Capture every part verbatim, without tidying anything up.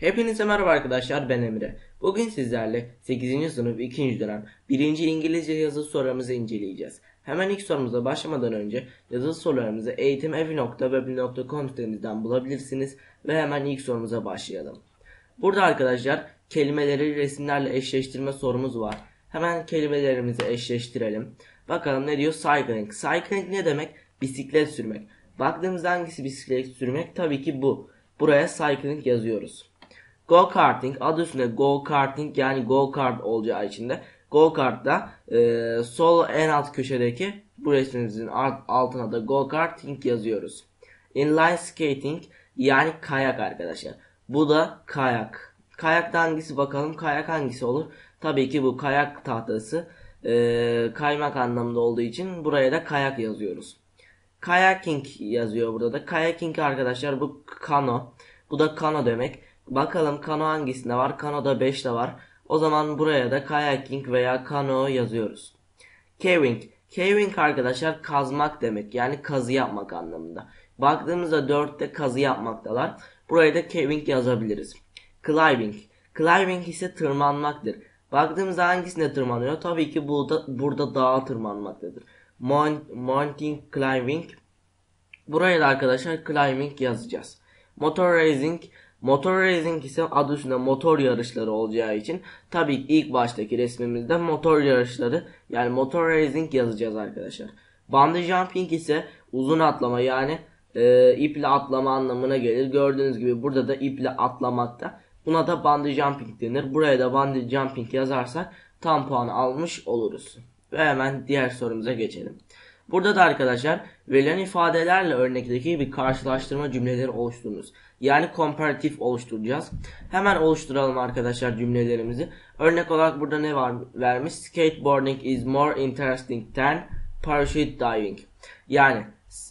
Hepinize merhaba arkadaşlar, ben Emre. Bugün sizlerle sekizinci sınıf ikinci dönem birinci İngilizce yazılı sorularımızı inceleyeceğiz. Hemen ilk sorumuza başlamadan önce yazılı sorularımızı eğitimevi nokta webli nokta com sitemizden bulabilirsiniz ve hemen ilk sorumuza başlayalım. Burada arkadaşlar kelimeleri resimlerle eşleştirme sorumuz var. Hemen kelimelerimizi eşleştirelim. Bakalım ne diyor? Cycling. Cycling ne demek? Bisiklet sürmek. Baktığımızda hangisi bisiklet sürmek? Tabii ki bu. Buraya cycling yazıyoruz. Go karting, adı üstünde go karting, yani go kart olacağı için de go kart'ta e, sol en alt köşedeki bu resmimizin altına da go karting yazıyoruz. Inline skating, yani kayak arkadaşlar. Bu da kayak. Kayakta hangisi bakalım? Kayak hangisi olur? Tabii ki bu kayak tahtası e, kaymak anlamında olduğu için buraya da kayak yazıyoruz. Kayaking yazıyor burada da. Kayaking arkadaşlar bu kano. Bu da kano demek. Bakalım kano hangisinde var? Kano'da beşte var. O zaman buraya da kayaking veya kano yazıyoruz. Caving. Caving arkadaşlar kazmak demek. Yani kazı yapmak anlamında. Baktığımızda dörtte kazı yapmaktalar. Buraya da caving yazabiliriz. Climbing. Climbing ise tırmanmaktır. Baktığımızda hangisine tırmanıyor? Tabii ki burada, burada dağa tırmanmaktadır. Mountain climbing. Buraya da arkadaşlar climbing yazacağız. Motor racing. Motor racing ise adı üstünde motor yarışları olacağı için tabii ilk baştaki resmimizde motor yarışları, yani motor racing yazacağız arkadaşlar. Bungee jumping ise uzun atlama, yani e, iple atlama anlamına gelir. Gördüğünüz gibi burada da iple atlamakta. Buna da bungee jumping denir. Buraya da bungee jumping yazarsak tam puan almış oluruz. Ve hemen diğer sorumuza geçelim. Burada da arkadaşlar verilen ifadelerle örnekteki bir karşılaştırma cümleleri oluşturunuz. Yani komparatif oluşturacağız. Hemen oluşturalım arkadaşlar cümlelerimizi. Örnek olarak burada ne var vermiş? Skateboarding is more interesting than parachute diving. Yani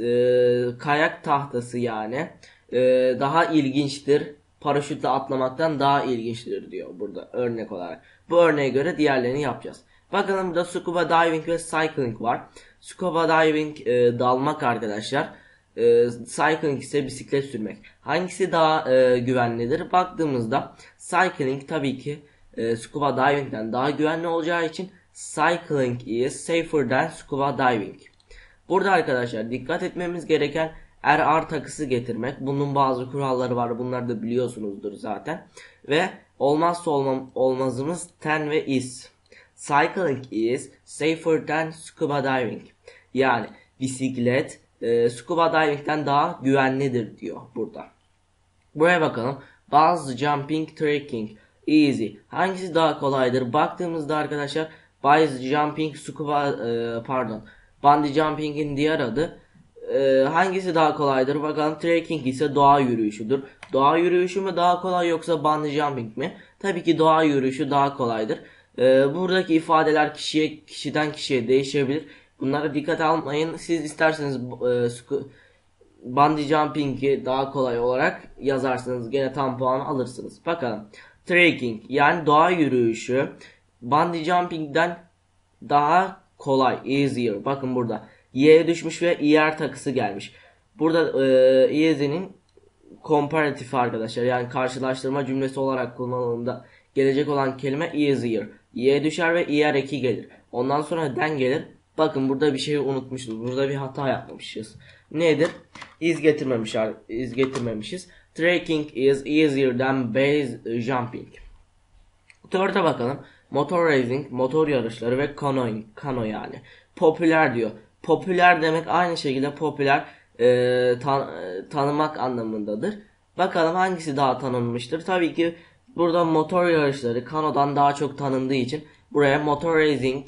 e, kayak tahtası yani e, daha ilginçtir. Paraşütle atlamaktan daha ilginçtir diyor burada örnek olarak. Bu örneğe göre diğerlerini yapacağız. Bakalım burada scuba diving ve cycling var. Scuba diving e, dalmak arkadaşlar. E, cycling ise bisiklet sürmek. Hangisi daha e, güvenlidir? Baktığımızda cycling tabii ki e, scuba diving'den daha güvenli olacağı için cycling is safer than scuba diving. Burada arkadaşlar dikkat etmemiz gereken er takısı getirmek. Bunun bazı kuralları var. Bunları da biliyorsunuzdur zaten. Ve olmazsa olmam, olmazımız ten ve is. Cycling is safer than scuba diving. Yani bisiklet e, scuba diving'den daha güvenlidir diyor burada. Buraya bakalım. Bungee jumping, trekking, easy. Hangisi daha kolaydır? Baktığımızda arkadaşlar bungee jumping, scuba e, pardon, bungee jumping'in diğer adı. E, hangisi daha kolaydır? Bakalım, trekking ise doğa yürüyüşüdür. Doğa yürüyüşü mü daha kolay yoksa bungee jumping mi? Tabii ki doğa yürüyüşü daha kolaydır. E, buradaki ifadeler kişiye kişiden kişiye değişebilir. Bunlara dikkat almayın. Siz isterseniz e, bungee jumping'i daha kolay olarak yazarsanız gene tam puan alırsınız. Bakalım. Trekking yani doğa yürüyüşü bungee jumping'den daha kolay. Easier. Bakın burada. Y'ye düşmüş ve er takısı gelmiş. Burada e, easy'nin comparatif arkadaşlar. Yani karşılaştırma cümlesi olarak kullanıldığında gelecek olan kelime easier. Y'ye düşer ve er eki gelir. Ondan sonra den gelir. Bakın burada bir şey unutmuşuz. Burada bir hata yapmamışız. Nedir? Is getirmemiş, is getirmemişiz. Trekking is easier than base jumping. Dörde bakalım. Motor racing, motor yarışları ve canoeing, kano yani. Popüler diyor. Popüler demek aynı şekilde popüler e, tan tanımak anlamındadır. Bakalım hangisi daha tanınmıştır? Tabii ki burada motor yarışları kanodan daha çok tanındığı için buraya motor racing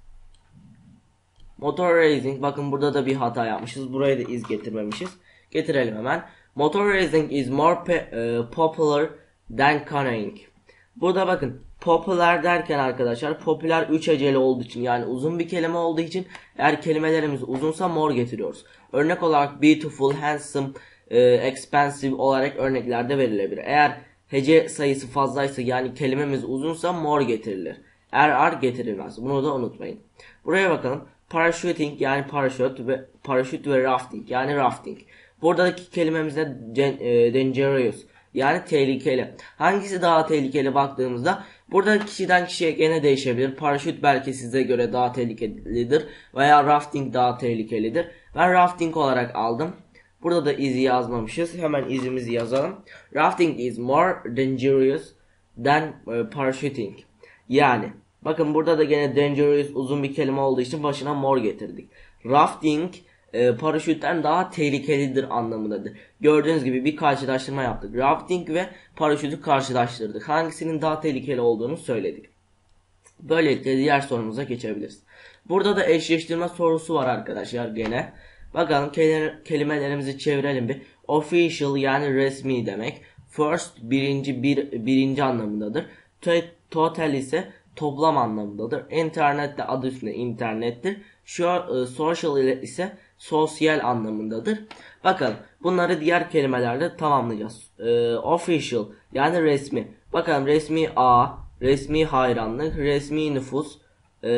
Motor racing, bakın burada da bir hata yapmışız. Buraya da iz getirmemişiz. Getirelim hemen. Motor racing is more uh, popular than canoeing. Burada bakın popular derken arkadaşlar popüler üç heceli olduğu için, yani uzun bir kelime olduğu için eğer kelimelerimiz uzunsa more getiriyoruz. Örnek olarak beautiful, handsome, uh, expensive olarak örneklerde verilebilir. Eğer hece sayısı fazlaysa, yani kelimemiz uzunsa more getirilir. Er ar getirilmez. Bunu da unutmayın. Buraya bakalım. Parachuting yani paraşüt ve paraşüt ve rafting yani rafting. Buradaki kelimemiz de dangerous yani tehlikeli. Hangisi daha tehlikeli baktığımızda burada kişiden kişiye gene değişebilir. Paraşüt belki size göre daha tehlikelidir veya rafting daha tehlikelidir. Ben rafting olarak aldım. Burada da izi yazmamışız. Hemen izimizi yazalım. Rafting is more dangerous than parachuting. Yani bakın burada da gene dangerous uzun bir kelime olduğu için başına more getirdik. Rafting e, paraşütten daha tehlikelidir anlamındadır. Gördüğünüz gibi bir karşılaştırma yaptık. Rafting ve paraşütü karşılaştırdık. Hangisinin daha tehlikeli olduğunu söyledik. Böylelikle diğer sorumuza geçebiliriz. Burada da eşleştirme sorusu var arkadaşlar gene. Bakalım kelimelerimizi çevirelim bir. Official yani resmi demek. First birinci bir birinci anlamındadır. Total ise toplam anlamındadır. İnternet de adı üstünde internettir. Şu e, social ise sosyal anlamındadır. Bakalım bunları diğer kelimelerle tamamlayacağız. E, official yani resmi. Bakalım resmi ağ, resmi hayranlık, resmi nüfus, e,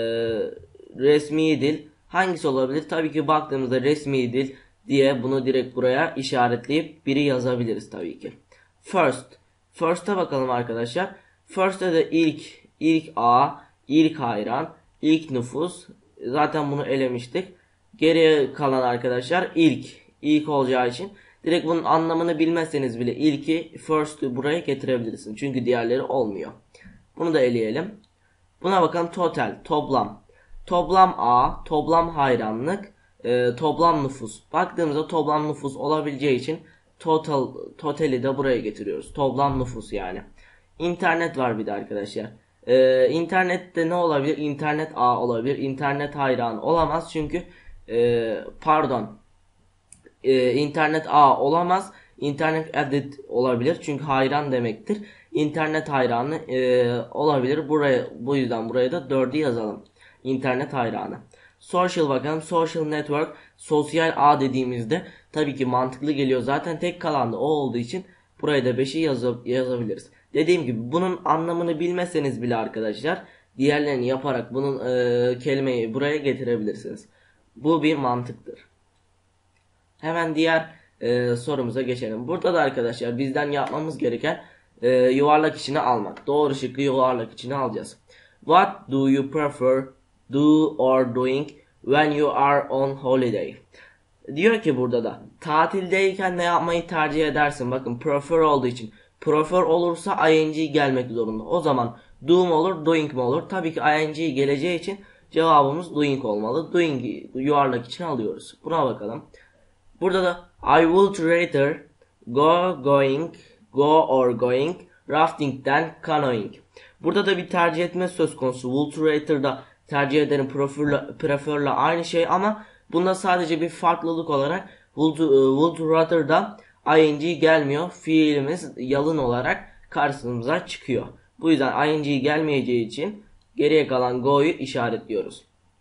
resmi dil hangisi olabilir? Tabii ki baktığımızda resmi dil diye bunu direkt buraya işaretleyip biri yazabiliriz tabii ki. First. First'a bakalım arkadaşlar. First'te de ilk, ilk ağ, ilk hayran, ilk nüfus. Zaten bunu elemiştik. Geriye kalan arkadaşlar ilk. İlk olacağı için direkt bunun anlamını bilmezseniz bile ilki first'ü buraya getirebilirsin. Çünkü diğerleri olmuyor. Bunu da eleyelim. Buna bakalım total, toplam. Toplam ağ, toplam hayranlık, e, toplam nüfus. Baktığımızda toplam nüfus olabileceği için total, totali de buraya getiriyoruz. Toplam nüfus yani. İnternet var bir de arkadaşlar. Ee, internette ne olabilir? İnternet ağ olabilir. İnternet hayranı olamaz çünkü e, pardon e, internet ağ olamaz. İnternet added olabilir çünkü hayran demektir. İnternet hayranı e, olabilir. Buraya bu yüzden buraya da dördü yazalım. İnternet hayranı. Social bakalım. Social network sosyal ağ dediğimizde tabii ki mantıklı geliyor. Zaten tek kalan da o olduğu için buraya da beşi yazab yazabiliriz. Dediğim gibi bunun anlamını bilmezseniz bile arkadaşlar diğerlerini yaparak bunun e, kelimeyi buraya getirebilirsiniz. Bu bir mantıktır. Hemen diğer e, sorumuza geçelim. Burada da arkadaşlar bizden yapmamız gereken e, yuvarlak içine almak. Doğru şıkkı yuvarlak içine alacağız. What do you prefer do or doing when you are on holiday? Diyor ki burada da tatildeyken ne yapmayı tercih edersin? Bakın prefer olduğu için. Prefer olursa ing gelmek zorunda. O zaman do mu olur, doing mi olur? Tabii ki ing geleceği için cevabımız doing olmalı. Doing yuvarlak için alıyoruz. Buna bakalım. Burada da I would rather go going, go or going rafting than canoeing. Burada da bir tercih etme söz konusu. Would rather'da tercih ederim prefer'la, prefer'la aynı şey ama bunda sadece bir farklılık olarak would, would rather'da ing gelmiyor. Fiilimiz yalın olarak karşımıza çıkıyor. Bu yüzden ing gelmeyeceği için geriye kalan go'yu işaretliyoruz.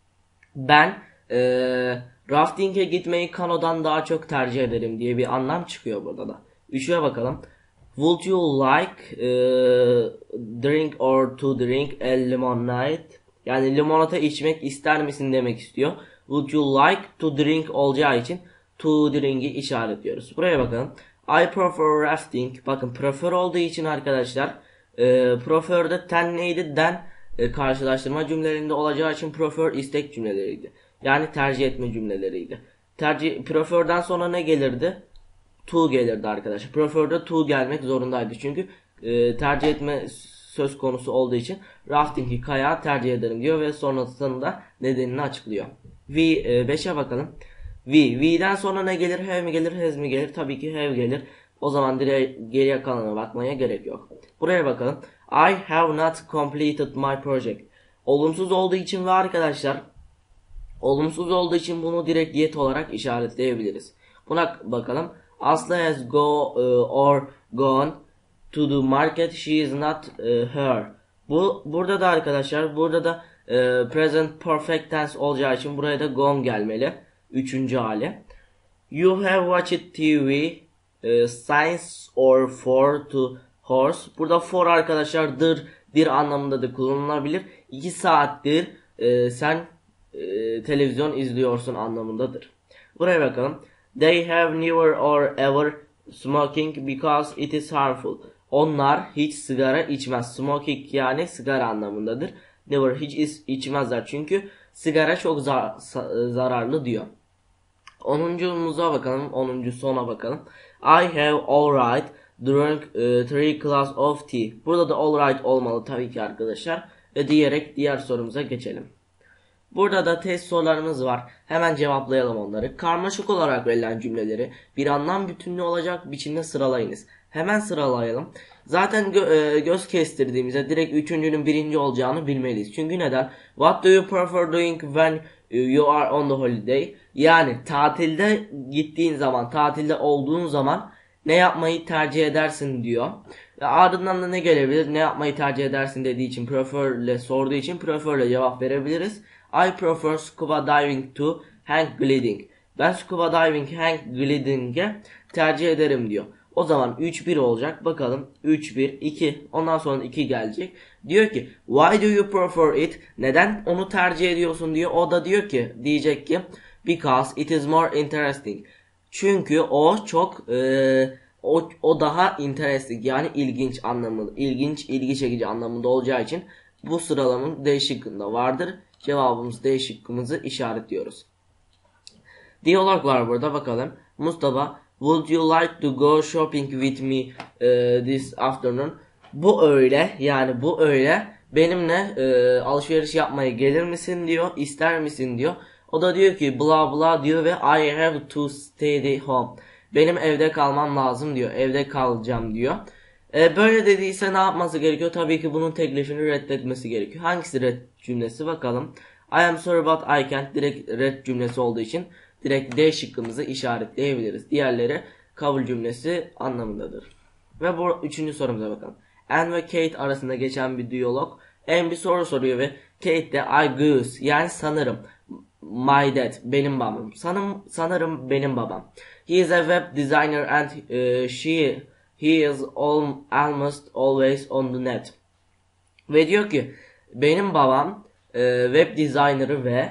Ben ee, rafting'e gitmeyi kanodan daha çok tercih ederim diye bir anlam çıkıyor burada da. Üçüye bakalım. Would you like ee, drink or to drink a lemonade? Yani limonata içmek ister misin demek istiyor. Would you like to drink olacağı için to drink'i işaretliyoruz. Buraya bakalım. I prefer rafting. Bakın prefer olduğu için arkadaşlar e, prefer'de ten neydi? Den e, karşılaştırma cümlelerinde olacağı için prefer istek cümleleriydi. Yani tercih etme cümleleriydi. Tercih prefer'den sonra ne gelirdi? To gelirdi arkadaşlar. Prefer'de to gelmek zorundaydı. Çünkü e, tercih etme söz konusu olduğu için rafting'i kayağı tercih ederim diyor ve sonrasında nedenini açıklıyor. V beşe bakalım. V. V'den sonra ne gelir? Have mi gelir? Has mi gelir? Tabii ki have gelir. O zaman direkt geriye kalana bakmaya gerek yok. Buraya bakalım. I have not completed my project. Olumsuz olduğu için ve arkadaşlar olumsuz olduğu için bunu direkt yet olarak işaretleyebiliriz. Buna bakalım. Aslı has go uh, or gone to the market. She is not uh, her. Bu burada da arkadaşlar burada da uh, present perfect tense olacağı için buraya da gone gelmeli. Üçüncü hali. You have watched T V uh, science or for to horse. Burada for arkadaşlar dır dir anlamında da kullanılabilir. iki saattir e, sen e, televizyon izliyorsun anlamındadır. Buraya bakalım. They have never or ever smoking because it is harmful. Onlar hiç sigara içmez. Smoking yani sigara anlamındadır. Never hiç iç, içmezler çünkü sigara çok zar, zararlı diyor. onuncumuza bakalım. onuncu sona bakalım. I have alright drunk uh, three glass of tea. Burada da alright olmalı tabii ki arkadaşlar. Ve diyerek diğer sorumuza geçelim. Burada da test sorularımız var. Hemen cevaplayalım onları. Karmaşık olarak verilen cümleleri bir anlam bütünlüğü olacak biçimde sıralayınız. Hemen sıralayalım. Zaten gö e, göz kestirdiğimizde direkt üçüncünün birinci olacağını bilmeliyiz. Çünkü neden? What do you prefer doing when you are on the holiday? Yani tatilde gittiğin zaman, tatilde olduğun zaman ne yapmayı tercih edersin diyor. Ve ardından da ne gelebilir? Ne yapmayı tercih edersin dediği için, prefer ile sorduğu için prefer ile cevap verebiliriz. I prefer scuba diving to hang gliding. Ben scuba diving, hang gliding'e tercih ederim diyor. O zaman üç bir olacak. Bakalım üç bir iki. Ondan sonra iki gelecek. Diyor ki why do you prefer it? Neden onu tercih ediyorsun diyor. O da diyor ki diyecek ki because it is more interesting. Çünkü o çok e, o, o daha interesting yani ilginç anlamında, ilginç, ilgi çekici anlamında olacağı için bu sıralamanın D şıkkında vardır. Cevabımız D şıkkımızı işaretliyoruz. Diyalog var burada bakalım. Mustafa, would you like to go shopping with me uh, this afternoon? Bu öyle yani bu öyle benimle e, alışveriş yapmaya gelir misin diyor, ister misin diyor. O da diyor ki bla bla diyor ve I have to stay home. Benim evde kalmam lazım diyor. Evde kalacağım diyor. E, böyle dediyse ne yapması gerekiyor? Tabii ki bunun teklifini reddetmesi gerekiyor. Hangisi red cümlesi bakalım. I am sorry but I can't direkt red cümlesi olduğu için direkt D şıkkımızı işaretleyebiliriz. Diğerleri kabul cümlesi anlamındadır. Ve bu üçüncü sorumuza bakalım. Anne ve Kate arasında geçen bir diyalog. Anne bir soru soruyor ve Kate de I guess yani sanırım my dad benim babam. Sanırım, sanırım benim babam. He is a web designer and uh, she he is all, almost always on the net. Ve diyor ki benim babam e, web designer'ı ve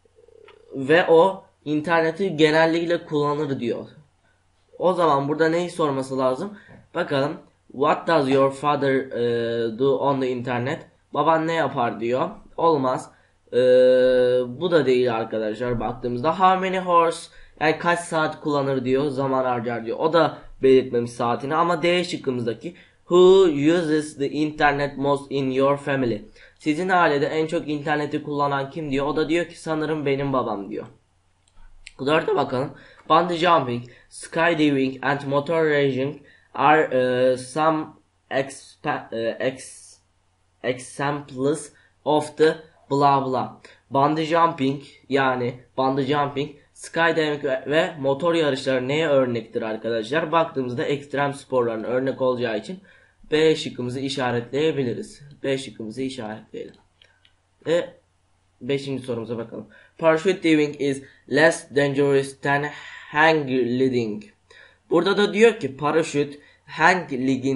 ve o interneti genellikle kullanır diyor. O zaman burada neyi sorması lazım? Bakalım. What does your father uh, do on the internet? Baban ne yapar diyor. Olmaz. Ee, bu da değil arkadaşlar baktığımızda. How many hours? Yani kaç saat kullanır diyor. Zaman harcar diyor. O da belirtmemiş saatini ama D şıkkımızdaki who uses the internet most in your family? Sizin ailede en çok interneti kullanan kim diyor. O da diyor ki sanırım benim babam diyor. Dörde bakalım. Bungee jumping, skydiving and motor racing are uh, some expa- uh, ex examples of the blah blah. Bungee jumping yani bungee jumping, skydiving ve motor yarışları neye örnektir arkadaşlar? Baktığımızda ekstrem sporların örnek olacağı için B şıkkımızı işaretleyebiliriz. B şıkkımızı işaretleyelim. Ve beşinci sorumuza bakalım. Parachute diving is less dangerous than hang gliding. Burada da diyor ki paraşüt hang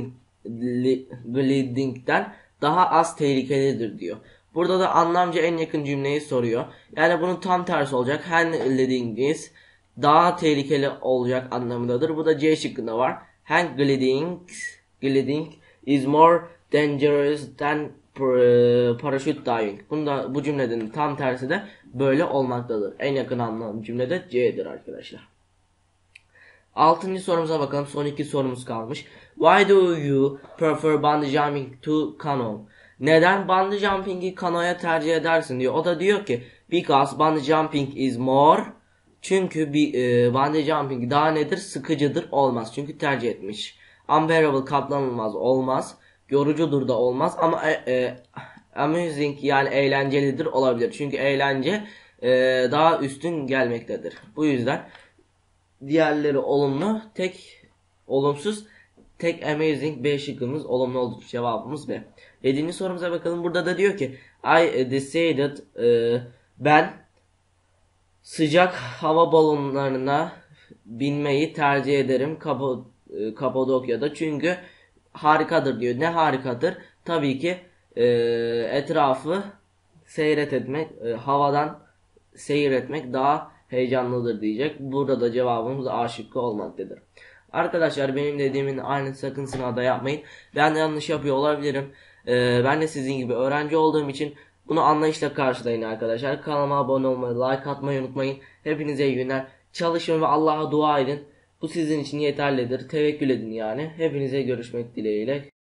gliding'den daha az tehlikelidir diyor. Burada da anlamca en yakın cümleyi soruyor. Yani bunun tam tersi olacak. Hang gliding is daha tehlikeli olacak anlamındadır. Bu da C şıkkında var. Hang gliding, gliding is more dangerous than parachute diving. Bunda bu cümlenin tam tersi de böyle olmaktadır. En yakın anlam cümlede C'dir arkadaşlar. Altıncı sorumuza bakalım. Son iki sorumuz kalmış. Why do you prefer bungee jumping to canoe? Neden bungee jumping'i kanoya tercih edersin diyor. O da diyor ki because bungee jumping is more. Çünkü bir e, bungee jumping daha nedir? Sıkıcıdır, olmaz. Çünkü tercih etmiş. Unbearable, katlanılmaz, olmaz. Yorucudur da olmaz ama e, e, amusing yani eğlencelidir, olabilir. Çünkü eğlence e, daha üstün gelmektedir. Bu yüzden diğerleri olumlu, tek olumsuz, tek amazing. B şıkkımız olumlu oldu. Cevabımız B. Yedinci sorumuza bakalım. Burada da diyor ki I decided e, ben sıcak hava balonlarına binmeyi tercih ederim Kap e, Kapadokya'da çünkü harikadır diyor. Ne harikadır? Tabii ki e, etrafı seyret etmek, e, havadan seyretmek daha heyecanlıdır diyecek. Burada da cevabımız A şıkkı olmaktadır. Arkadaşlar benim dediğimin aynı sakın sınavda yapmayın. Ben de yanlış yapıyor olabilirim. Ee, ben de sizin gibi öğrenci olduğum için bunu anlayışla karşılayın arkadaşlar. Kanalıma abone olmayı, like atmayı unutmayın. Hepinize iyi günler. Çalışın ve Allah'a dua edin. Bu sizin için yeterlidir. Tevekkül edin yani. Hepinize görüşmek dileğiyle.